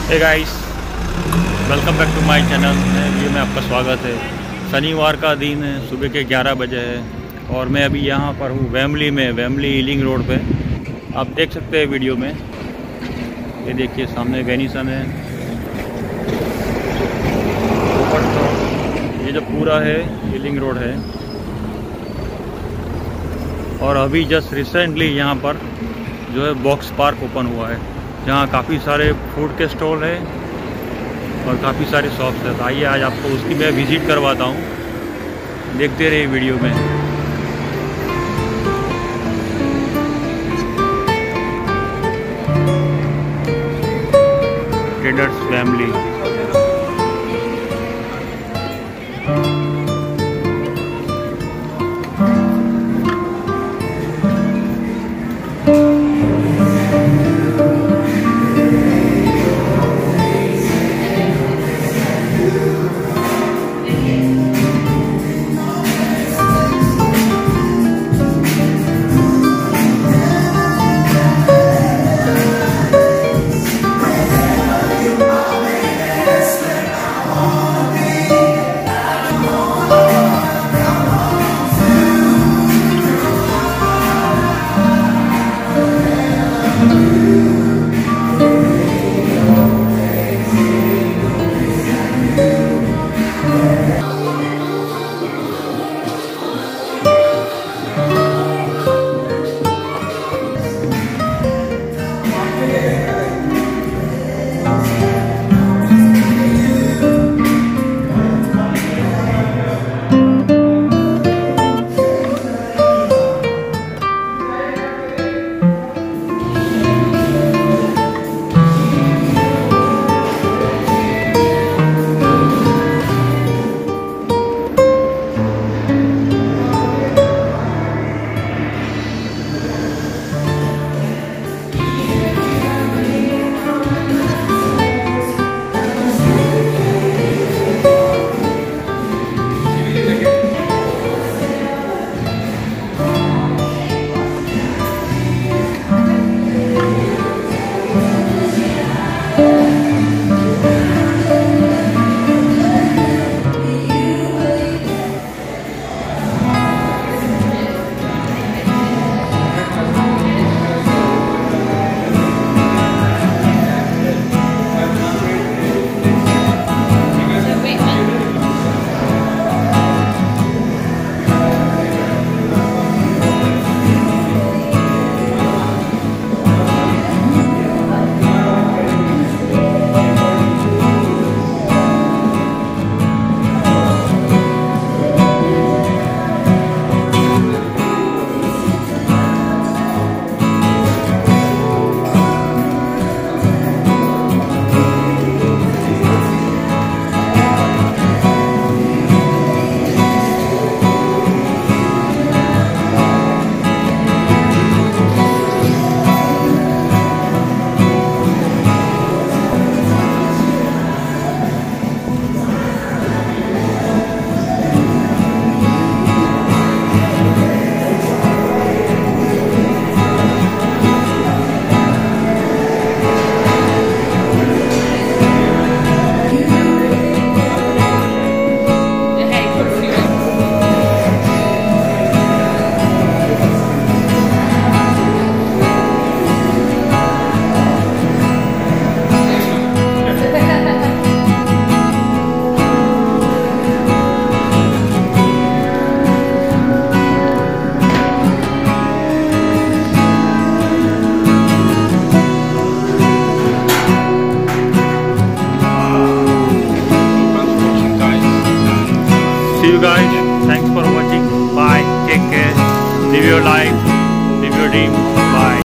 Hey guys, welcome back to my channel. Video में आपका स्वागत है। शनिवार का दिन है, सुबह के 11 बजे है और मैं अभी यहाँ पर हूँ वेम्बली में, वेम्बली ईलिंग रोड पे। आप देख सकते हैं वीडियो में, ये देखिए सामने वेनिसन है। ये जो पूरा है ईलिंग रोड है और अभी जस्ट रिसेंटली यहाँ पर जो है बॉक्स पार्क ओपन हुआ है, जहाँ काफ़ी सारे फूड के स्टॉल है और काफ़ी सारे शॉप्स है। तो आइए आज आपको उसकी मैं विज़िट करवाता हूँ, देखते रहिए वीडियो में। Traders Wembley. See you guys. Thanks for watching. Bye. Take care. Live your life. Live your dream. Bye.